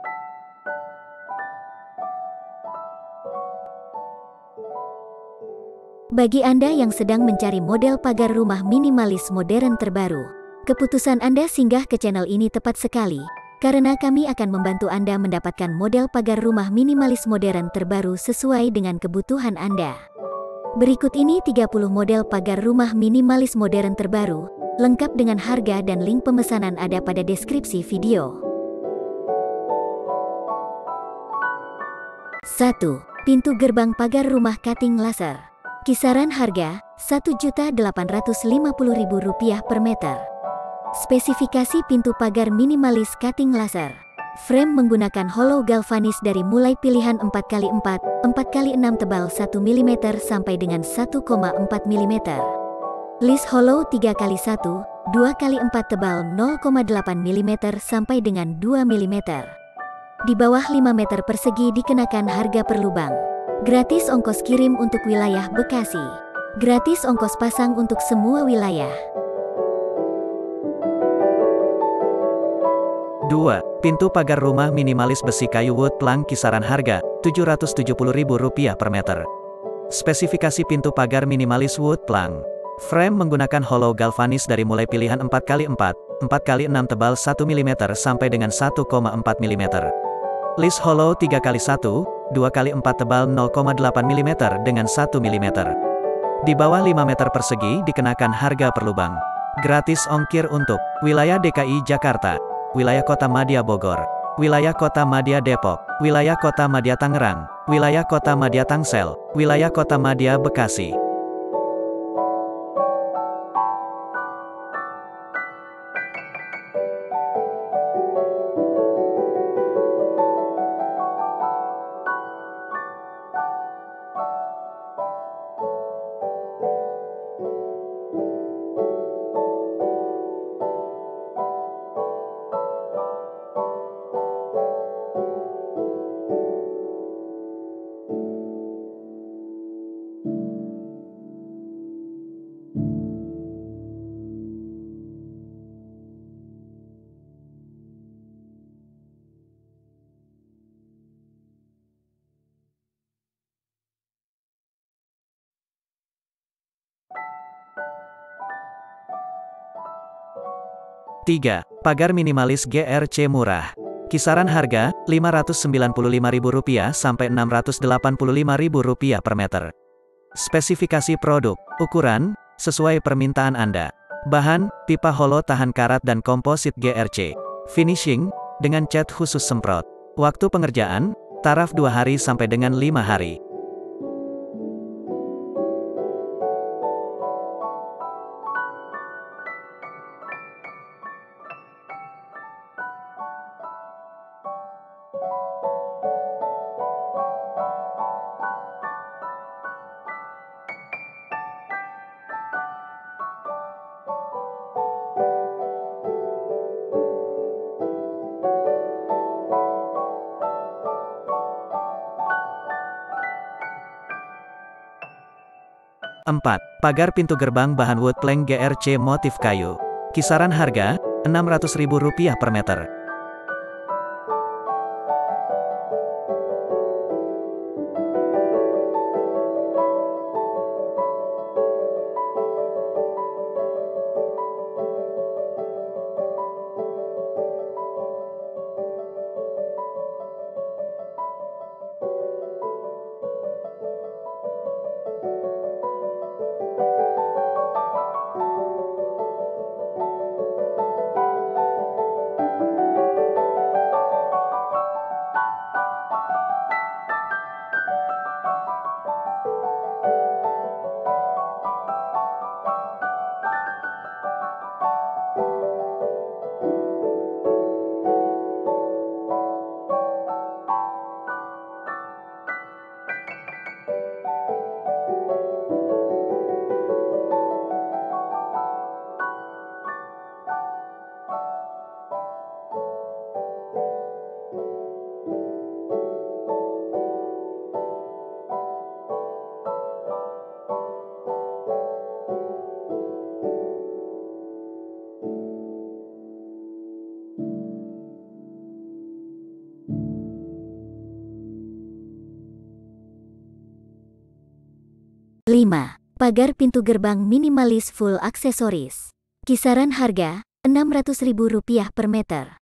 Bagi Anda yang sedang mencari model pagar rumah minimalis modern terbaru, keputusan Anda singgah ke channel ini tepat sekali, karena kami akan membantu Anda mendapatkan model pagar rumah minimalis modern terbaru sesuai dengan kebutuhan Anda. Berikut ini 30 model pagar rumah minimalis modern terbaru, lengkap dengan harga dan link pemesanan ada pada deskripsi video. 1. Pintu gerbang pagar rumah cutting laser. Kisaran harga Rp1.850.000 per meter. Spesifikasi pintu pagar minimalis cutting laser. Frame menggunakan hollow galvanis dari mulai pilihan 4x4, 4x6 tebal 1 mm sampai dengan 1,4 mm. List hollow 3x1, 2x4 tebal 0,8 mm sampai dengan 2 mm. Di bawah 5 meter persegi dikenakan harga per lubang. Gratis ongkos kirim untuk wilayah Bekasi. Gratis ongkos pasang untuk semua wilayah. 2. Pintu pagar rumah minimalis besi kayu wood plank kisaran harga Rp770.000 per meter. Spesifikasi pintu pagar minimalis wood plank. Frame menggunakan hollow galvanis dari mulai pilihan 4x4, 4x6 tebal 1 mm sampai dengan 1,4 mm. List hollow 3x1, 2x4 tebal 0,8 mm dengan 1 mm. Di bawah 5 meter persegi dikenakan harga per lubang. Gratis ongkir untuk wilayah DKI Jakarta, wilayah Kota Madya Bogor, wilayah Kota Madya Depok, wilayah Kota Madya Tangerang, wilayah Kota Madya Tangsel, wilayah Kota Madya Bekasi. 3. Pagar minimalis GRC murah. Kisaran harga Rp595.000 sampai Rp685.000 per meter. Spesifikasi produk, ukuran, sesuai permintaan Anda. Bahan, pipa hollow tahan karat dan komposit GRC. Finishing, dengan cat khusus semprot. Waktu pengerjaan, taraf 2 hari sampai dengan 5 hari. 4. Pagar pintu gerbang bahan wood plank GRC motif kayu. Kisaran harga Rp600.000 per meter. 5. Pagar pintu gerbang minimalis full aksesoris. Kisaran harga Rp600.000 per meter.